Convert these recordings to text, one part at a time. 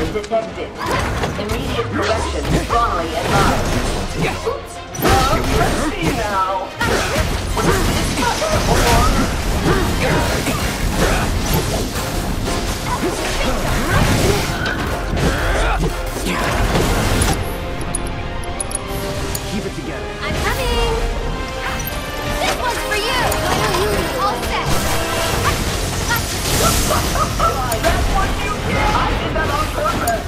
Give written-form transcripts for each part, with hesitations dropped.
detected. Immediate correction strongly advised. Oops. Let's see now. Keep it together. I'm coming! This one's for you! All set! That's what you get! I did that on purpose!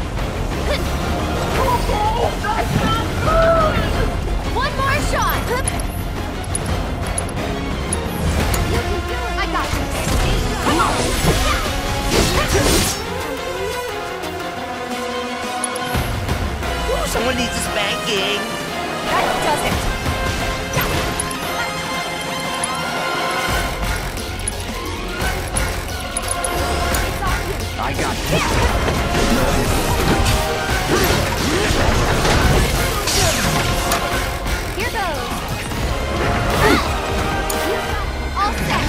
Oh, that's not good! One more shot! You can do it! I got this! Come on! Ooh, someone needs a spanking. That does it! I got this. Here goes! All set!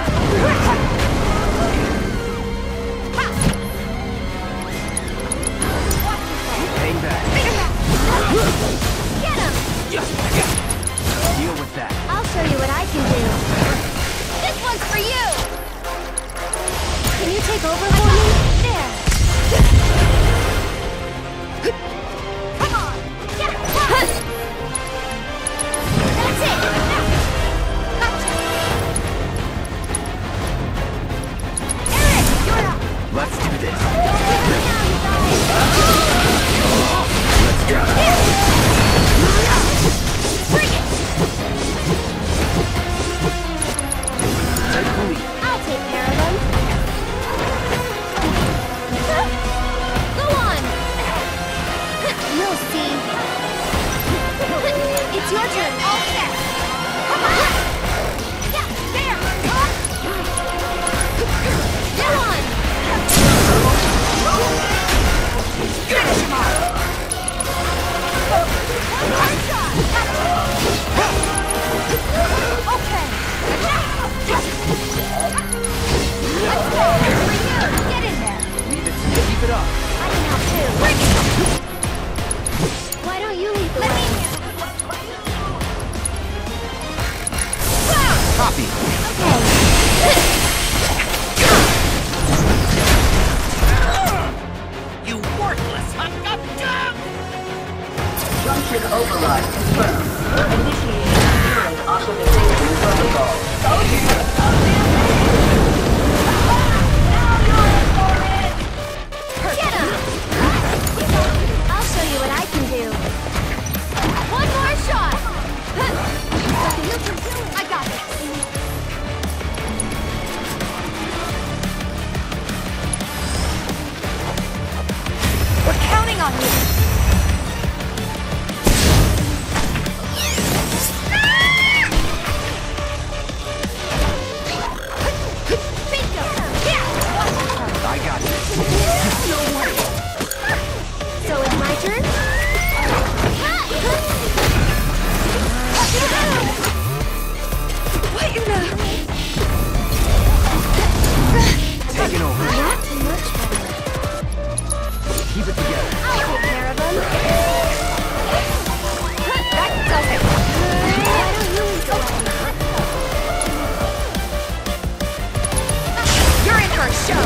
Hang back. Get him! Deal with that. I'll show you what I can do. This one's for you! Can you take over for me? There! Come on! Yeah. That's it! Gotcha! Eric, you're up! Let's do this. Don't give him down, you guys! Let's go. Bring it! Take the lead. I'll take care of him. Go on! You'll see. It's your turn. All set. Come on! Yeah, there! Go on! Finish him off! One more shot! Okay. Let's go! For you! Get in there! Leave it. Keep it up. I can help too. Bring it! Why don't you lead the way? Copy. Okay. You worthless hunk of junk! Junction override confirmed. Initiating current optimization protocol. Get him! I'll show you what I can do. One more shot! You can do it! I got this! We're counting on you! Bingo! Yeah! I got this. No way! So it's my turn? What in the... Taking over. Not much better. Keep it together. I'll take care of him. That does it. Why don't you lead the way? You're in for a show.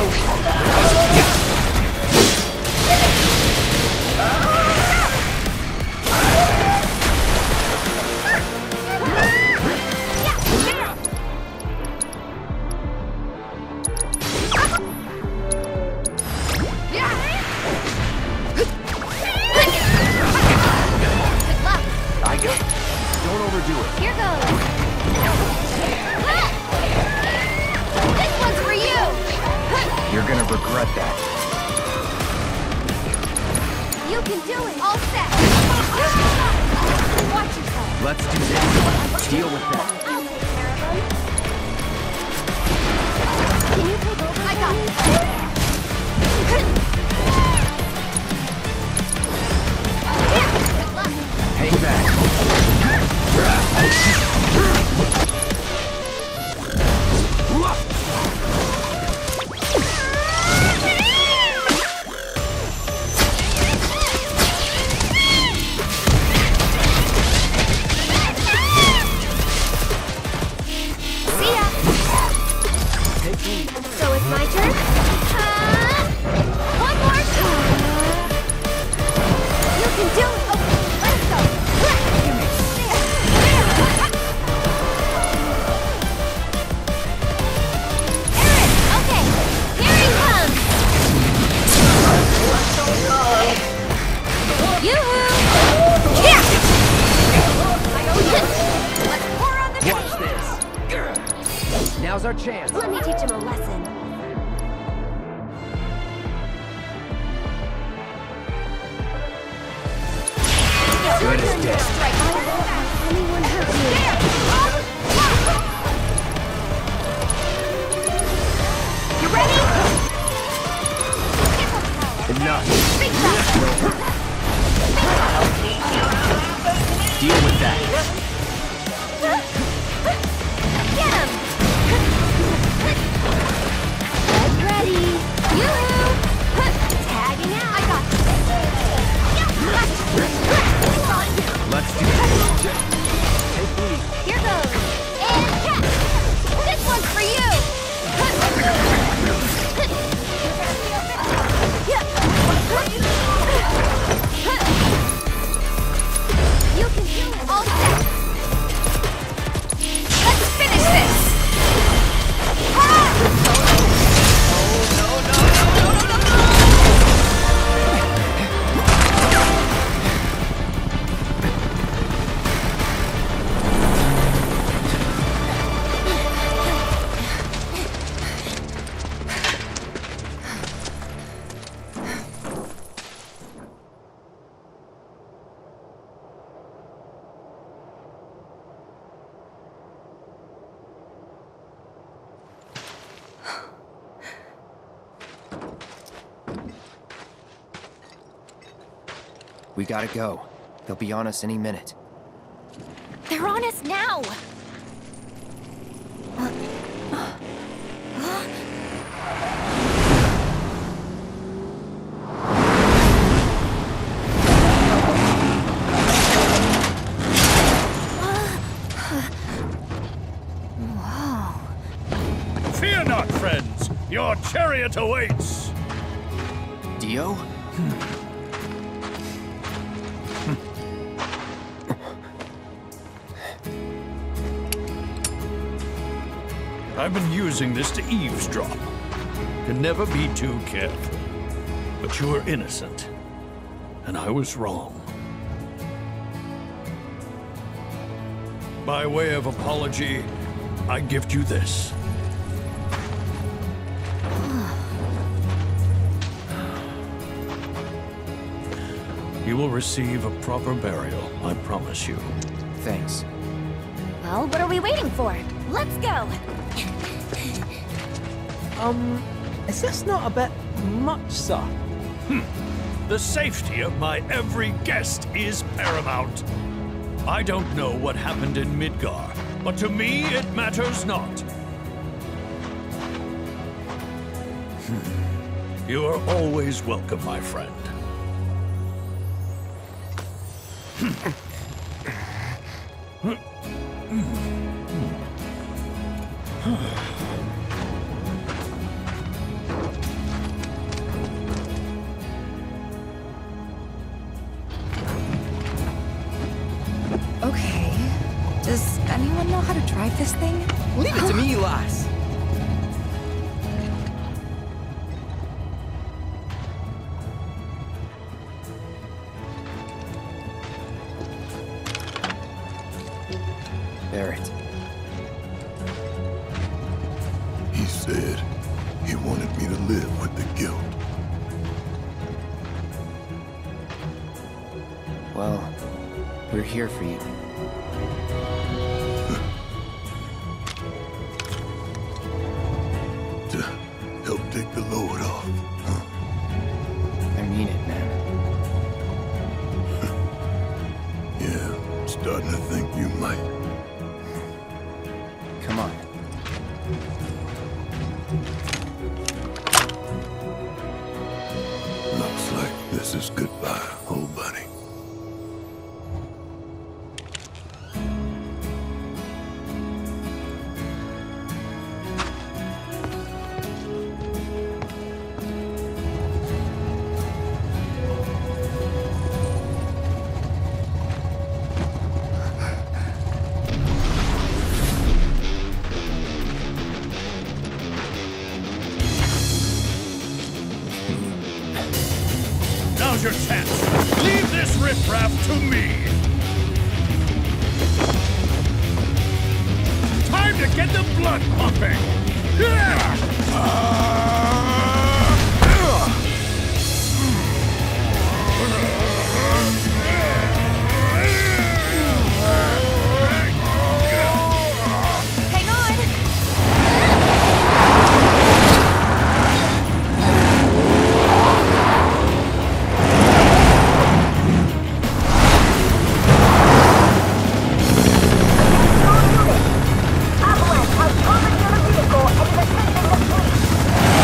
I got it. Don't overdo it. Here goes. This one's for you. You're gonna regret that. You can do it. All set. Watch yourself. Let's do this. Deal with that. I'll take care of him. Can you take over? I got it. Good luck. Hang back. Now's our chance. Let me teach him a lesson. Good as dead. Anyone hurt you? You ready? Enough. Big shot. Deal with that. Get him! Get ready. Yoo-hoo! Tagging out. I got this. Let's do it. Take me. Here goes. And catch. This one's for you. You can do it. All set. Let's finish this. We gotta go. They'll be on us any minute. They're on us now. Fear not, friends. Your chariot awaits. Dio? I've been using this to eavesdrop. Can never be too careful. But you're innocent. And I was wrong. By way of apology, I gift you this. You will receive a proper burial, I promise you. Thanks. Well, what are we waiting for? Let's go. Is this not a bit much, sir? The safety of my every guest is paramount. I don't know what happened in Midgar, but to me it matters not. You are always welcome, my friend. Okay. Does anyone know how to drive this thing? Leave it to me, lass. Barrett. He said he wanted me to live with the guilt. Well, we're here for you. To help take the load off, huh? I mean it, man. Yeah, I'm starting to think you might. Come on. Looks like this is goodbye, old buddy. Now's your chance. Leave this riffraff to me. Time to Get the blood pumping! Hang on! Avalanche has proven their vehicle and is assisting the fleet.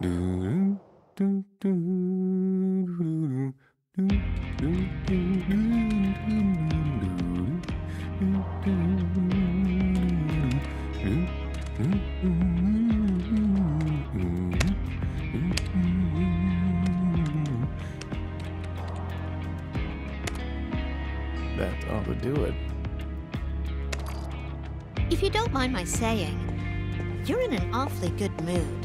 That ought to do it. If you don't mind my saying, you're in an awfully good mood.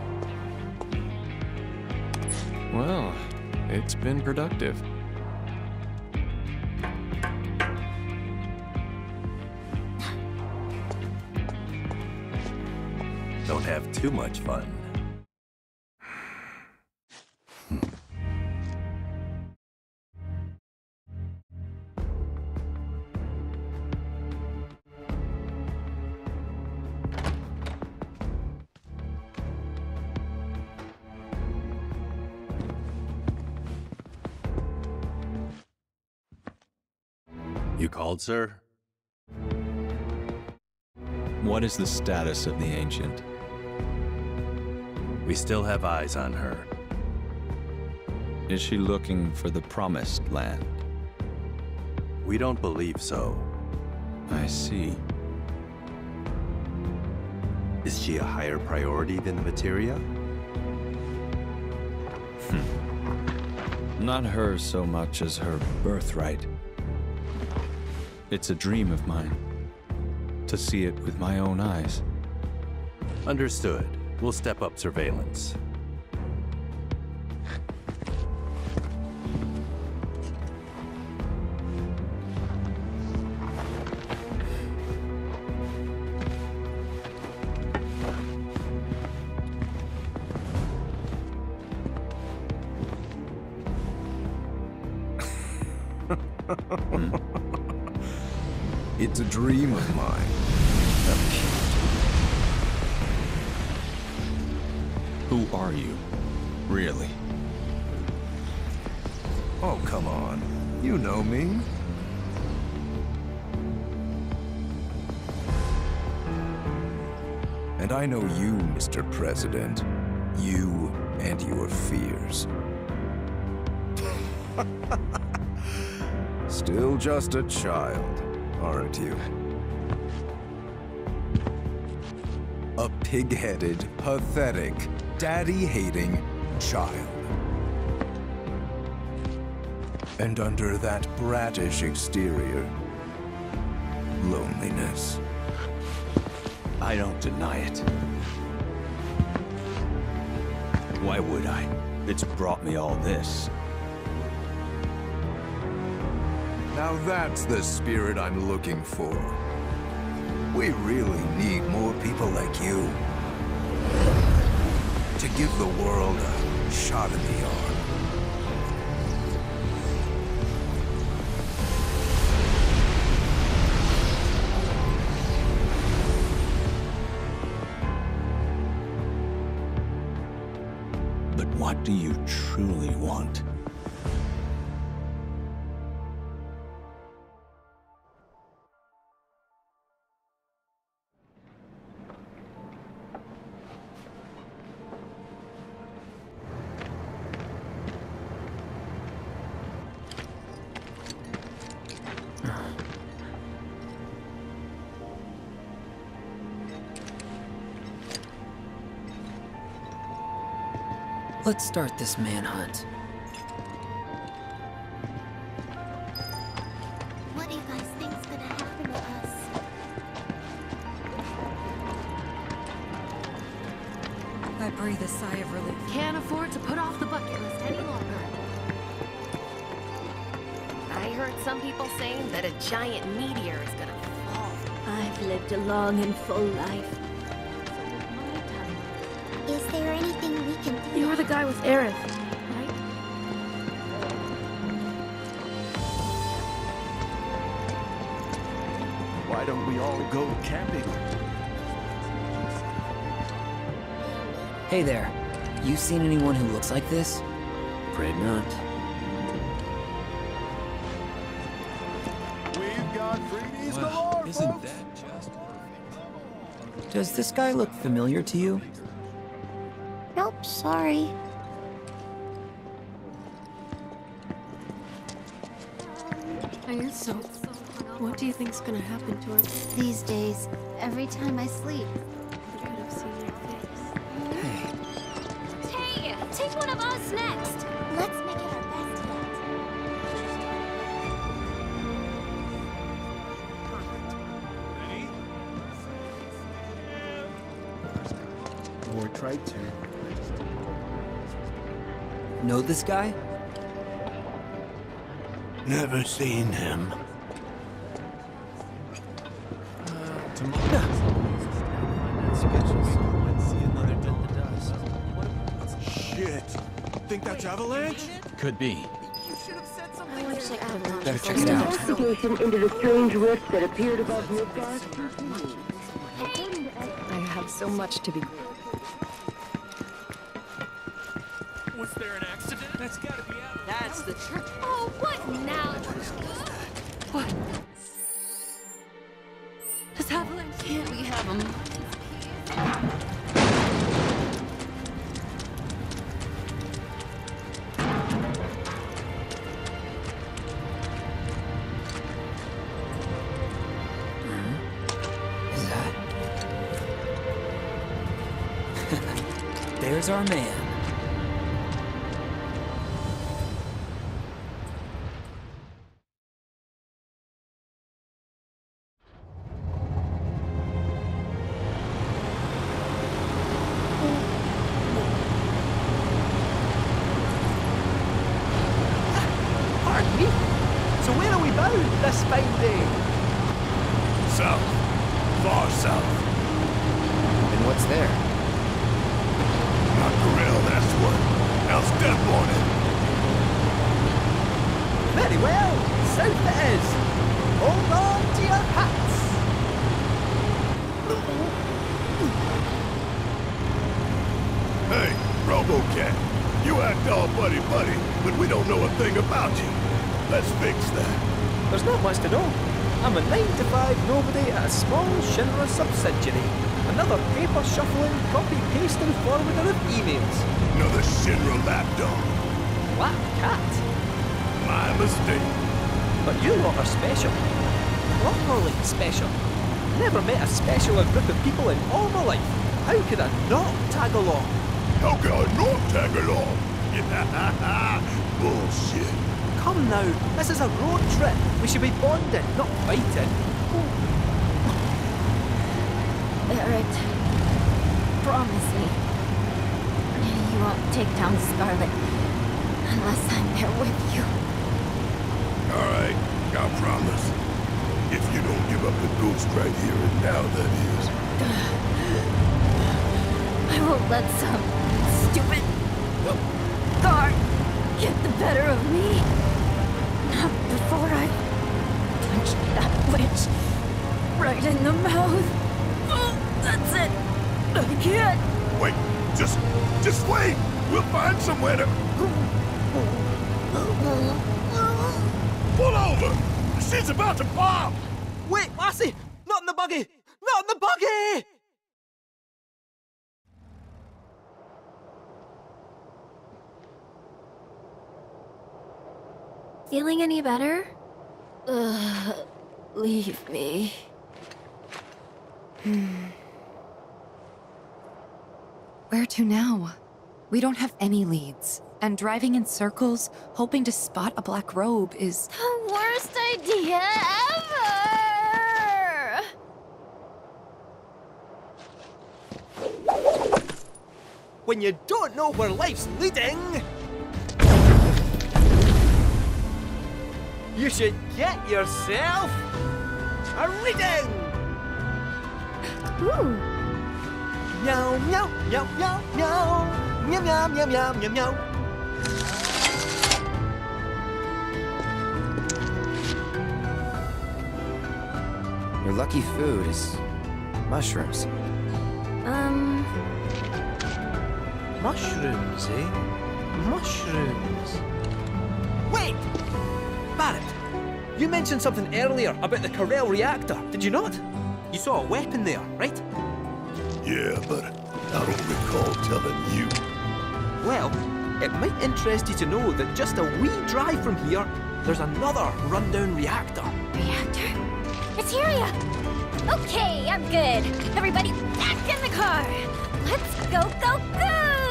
Well, it's been productive. Don't have too much fun. You called, sir? What is the status of the Ancient? We still have eyes on her. Is she looking for the Promised Land? We don't believe so. I see. Is she a higher priority than the Materia? Not her so much as her birthright. It's a dream of mine, to see it with my own eyes. Understood. We'll step up surveillance. It's a dream of mine. Who are you, really? Oh, come on. You know me. And I know you, Mr. President. You and your fears. Still just a child, aren't you? A pig-headed, pathetic, daddy-hating child. And under that bratish exterior, loneliness. I don't deny it. Why would I? It's brought me all this. Now that's the spirit I'm looking for. We really need more people like you. To give the world a shot in the arm. But what do you truly want? Let's start this manhunt. What do you guys think's gonna happen to us? I breathe a sigh of relief. Can't afford to put off the bucket list any longer. I heard some people saying that a giant meteor is gonna fall. I've lived a long and full life. Is there anything we can do? You're the guy with Aerith, right? Why don't we all go camping? Hey there. You seen anyone who looks like this? Afraid not. We've got freebies Well, isn't that just perfect? Does this guy look familiar to you? Nope, Sorry. I am so... What do you think's gonna happen to us? These days, every time I sleep. I could have seen your face. Hey, take one of us next. Let's make it our best Or tried to. Know this guy? Never seen him. Shit! Think that's Avalanche? Could be. I wish I could have Better check it out. Investigation into the strange rift that appeared above Midgard. I have so much to be... Was there an accident? That's gotta be out. That's the church. Oh, what now? What? This Avalanche can't we have him? Is that? There's our man. Pardon me? So where are we bound this fine day? South. Far south. And what's there? Not Corel, that's what. Now step on it. Very well, south it is. Hold on to your hats. Hey, RoboCat. You act all buddy-buddy, but we don't know a thing about you. Let's fix that. There's not much to know. I'm a 9-to-5 nobody at a small Shinra subsidiary. Another paper-shuffling, copy-pasting forwarder of emails. Another Shinra lapdog. Black cat. My mistake. But you lot are special. Properly special. Never met a specialer group of people in all my life. How could I not tag along? How can I not tag along? Bullshit. Come now, this is a road trip. We should be bonding, not fighting. Barrett, promise me. You won't take down Scarlet unless I'm there with you. All right, I promise. If you don't give up the ghost right here and now, that is. I won't let some stupid guard get the better of me. Not before I punch that witch right in the mouth. That's it. I can't. Wait, just wait. We'll find somewhere to... Pull over! The shit's about to pop! Wait, Lassie! Not in the buggy! Not in the buggy! Feeling any better? Leave me. Where to now? We don't have any leads. And driving in circles, hoping to spot a black robe is... The worst idea ever! When you don't know where life's leading, you should get yourself a reading! Ooh. Meow, meow, meow, meow, meow. Meow, meow, meow, meow, meow, meow. Your lucky food is mushrooms. Mushrooms, eh? Mushrooms. Wait! Barrett, you mentioned something earlier about the Corel reactor, did you not? You saw a weapon there, right? Yeah, but I don't recall telling you. Well, it might interest you to know that just a wee drive from here, there's another rundown reactor. Reactor? Materia! Okay, I'm good. Everybody back in the car! Let's go, go, go!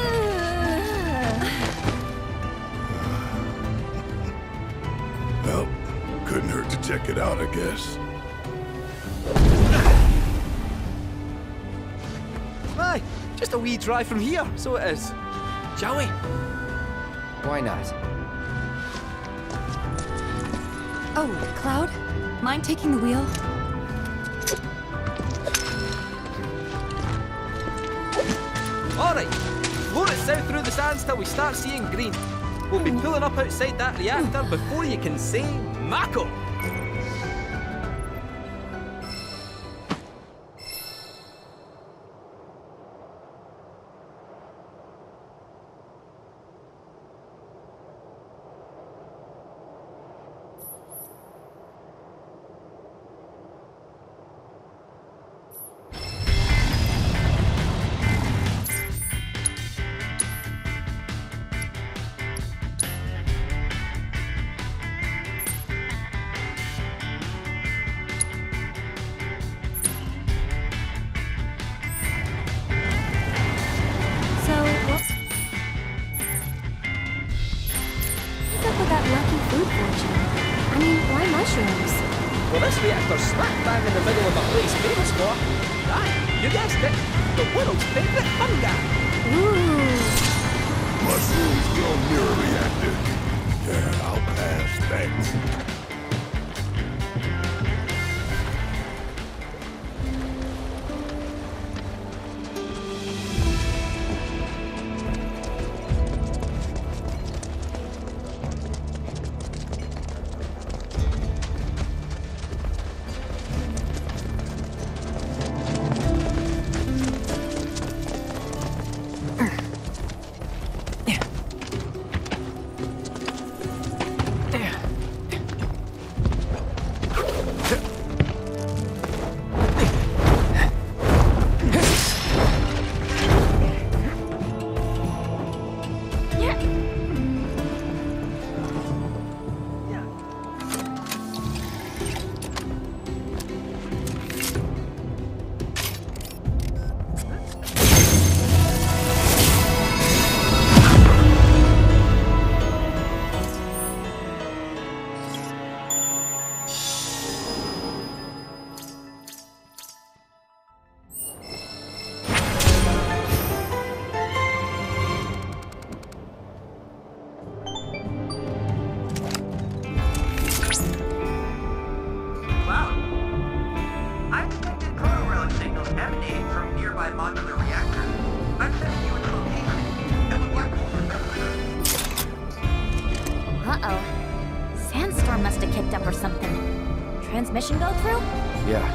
Well, couldn't hurt to check it out, I guess. Aye, just a wee drive from here, so it is. Shall we? Why not? Oh, Cloud? Mind taking the wheel? Alright, float it south through the sands till we start seeing green. We'll be pulling up outside that reactor before you can say Mako! Well, this reactor's smack bang in the middle of a place famous for, aye, you guessed it, the world's favourite fungi. Mushrooms grow near a reactor. Yeah, I'll pass, thanks. Uh-oh. Sandstorm must have kicked up or something. Transmission go through? Yeah.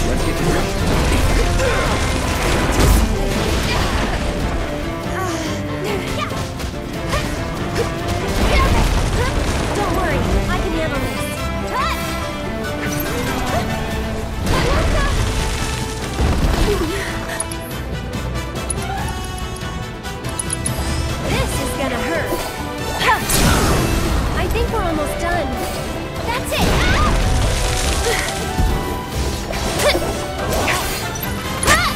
Let's get to work. Don't worry, I can handle this. This is gonna hurt. I think we're almost done. That's it.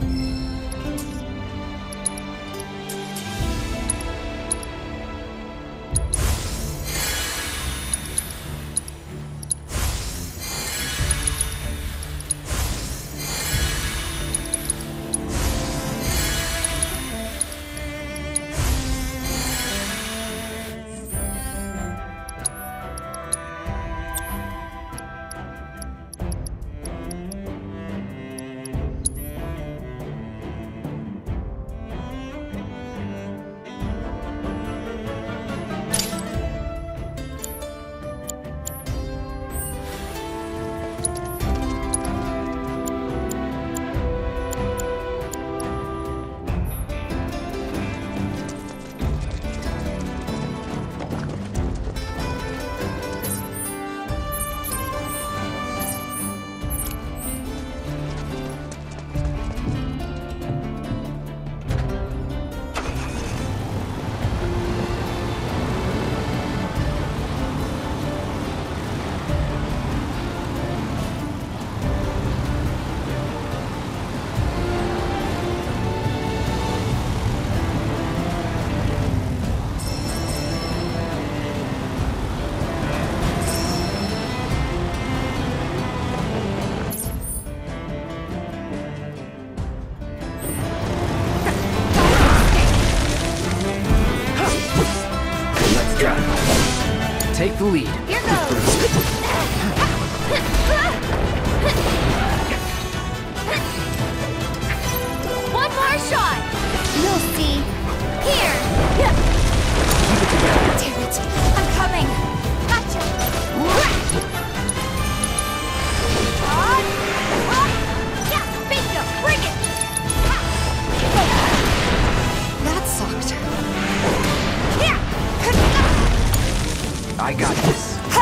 Take the lead. Here goes! One more shot! You'll see. Here! Damn it! I'm coming! Gotcha! Yeah, bingo! Bring it! That sucked. Here! I got this.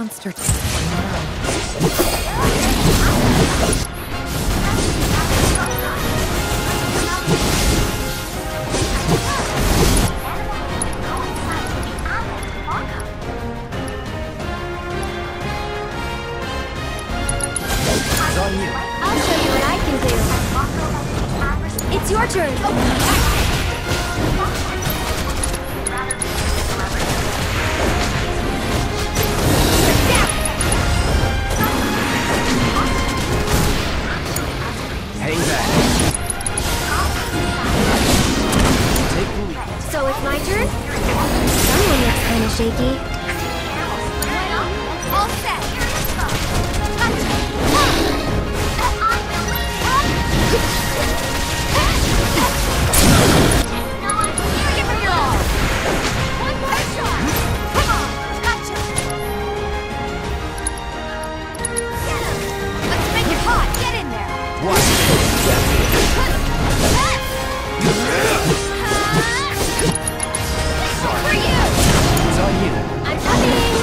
monster. It's on you. I'll show you what I can do. It's your turn. Hang back. Take the lead. So it's my turn? Someone looks kind of shaky. All set. Give her your all. One more shot. Come on, gotcha. Get him. Let's make it hot. Get in there. Watch it. For you. It's on you. I'm coming.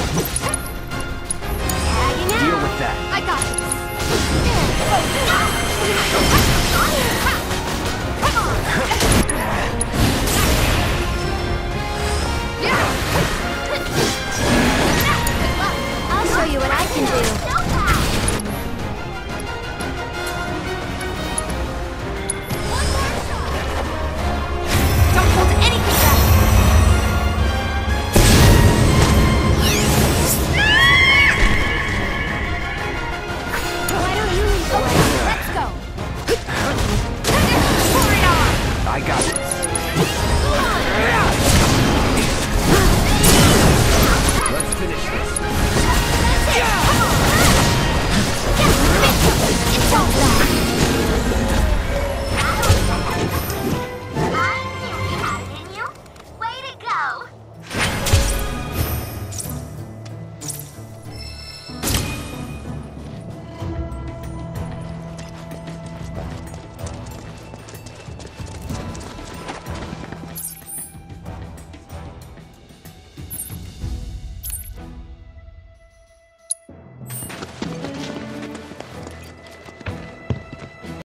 Tagging out. Deal with that. I got this.